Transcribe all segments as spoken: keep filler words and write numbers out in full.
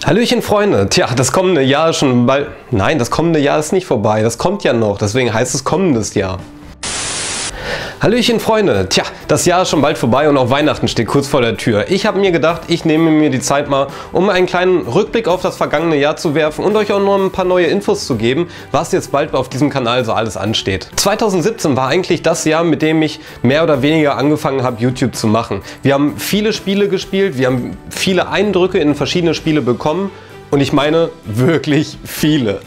Hallöchen Freunde, tja, das kommende Jahr ist schon bald... Nein, das kommende Jahr ist nicht vorbei, das kommt ja noch, deswegen heißt es kommendes Jahr. Hallöchen Freunde, tja, das Jahr ist schon bald vorbei und auch Weihnachten steht kurz vor der Tür. Ich habe mir gedacht, ich nehme mir die Zeit mal, um einen kleinen Rückblick auf das vergangene Jahr zu werfen und euch auch noch ein paar neue Infos zu geben, was jetzt bald auf diesem Kanal so alles ansteht. zweitausendsiebzehn war eigentlich das Jahr, mit dem ich mehr oder weniger angefangen habe, YouTube zu machen. Wir haben viele Spiele gespielt, wir haben viele Eindrücke in verschiedene Spiele bekommen und ich meine wirklich viele.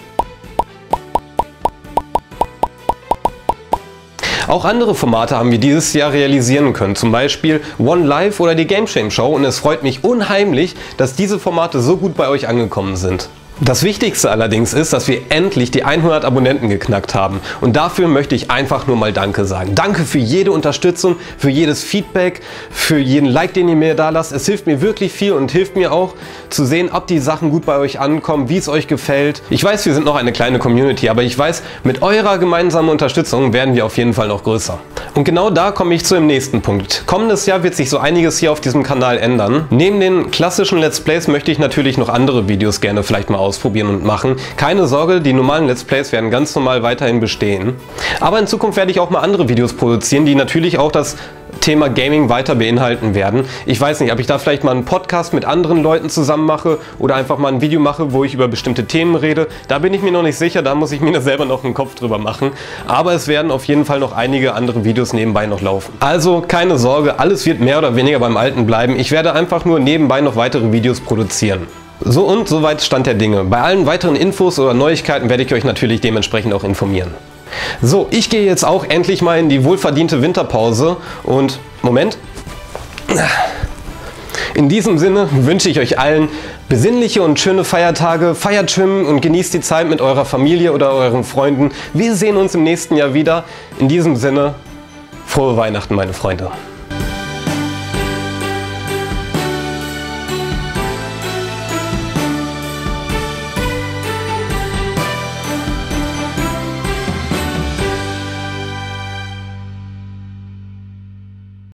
Auch andere Formate haben wir dieses Jahr realisieren können, zum Beispiel One Live oder die Game Shame Show, und es freut mich unheimlich, dass diese Formate so gut bei euch angekommen sind. Das Wichtigste allerdings ist, dass wir endlich die hundert Abonnenten geknackt haben, und dafür möchte ich einfach nur mal Danke sagen. Danke für jede Unterstützung, für jedes Feedback, für jeden Like, den ihr mir da lasst. Es hilft mir wirklich viel und hilft mir auch zu sehen, ob die Sachen gut bei euch ankommen, wie es euch gefällt. Ich weiß, wir sind noch eine kleine Community, aber ich weiß, mit eurer gemeinsamen Unterstützung werden wir auf jeden Fall noch größer. Und genau da komme ich zu dem nächsten Punkt. Kommendes Jahr wird sich so einiges hier auf diesem Kanal ändern. Neben den klassischen Let's Plays möchte ich natürlich noch andere Videos gerne vielleicht mal ausprobieren und machen. Keine Sorge, die normalen Let's Plays werden ganz normal weiterhin bestehen. Aber in Zukunft werde ich auch mal andere Videos produzieren, die natürlich auch das Thema Gaming weiter beinhalten werden. Ich weiß nicht, ob ich da vielleicht mal einen Podcast mit anderen Leuten zusammen mache oder einfach mal ein Video mache, wo ich über bestimmte Themen rede. Da bin ich mir noch nicht sicher, da muss ich mir selber noch einen Kopf drüber machen. Aber es werden auf jeden Fall noch einige andere Videos nebenbei noch laufen. Also keine Sorge, alles wird mehr oder weniger beim Alten bleiben. Ich werde einfach nur nebenbei noch weitere Videos produzieren. So und soweit Stand der Dinge. Bei allen weiteren Infos oder Neuigkeiten werde ich euch natürlich dementsprechend auch informieren. So, ich gehe jetzt auch endlich mal in die wohlverdiente Winterpause und... Moment. In diesem Sinne wünsche ich euch allen besinnliche und schöne Feiertage, feiert schön und genießt die Zeit mit eurer Familie oder euren Freunden. Wir sehen uns im nächsten Jahr wieder. In diesem Sinne, frohe Weihnachten, meine Freunde.